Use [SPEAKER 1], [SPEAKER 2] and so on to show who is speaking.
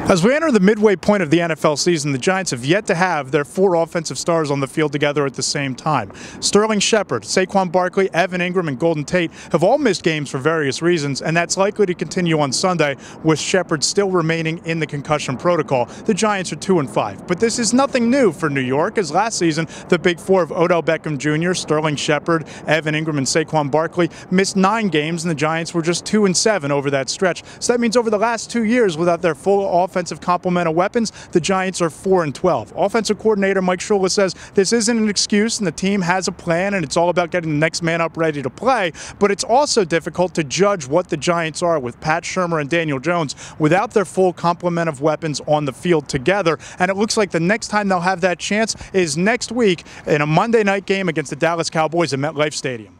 [SPEAKER 1] As we enter the midway point of the NFL season, the Giants have yet to have their four offensive stars on the field together at the same time. Sterling Shepard, Saquon Barkley, Engram and Golden Tate have all missed games for various reasons, and that's likely to continue on Sunday, with Shepard still remaining in the concussion protocol. The Giants are 2-5. But this is nothing new for New York, as last season, the big four of Odell Beckham Jr., Sterling Shepard, Engram, and Saquon Barkley missed 9 games, and the Giants were just 2-7 over that stretch. So that means over the last 2 years, without their full offensive complement of weapons, the Giants are 4-12. Offensive coordinator Mike Shula says this isn't an excuse, and the team has a plan, and it's all about getting the next man up ready to play, but it's also difficult to judge what the Giants are with Pat Shurmur and Daniel Jones without their full complement of weapons on the field together, and it looks like the next time they'll have that chance is next week in a Monday night game against the Dallas Cowboys at MetLife Stadium.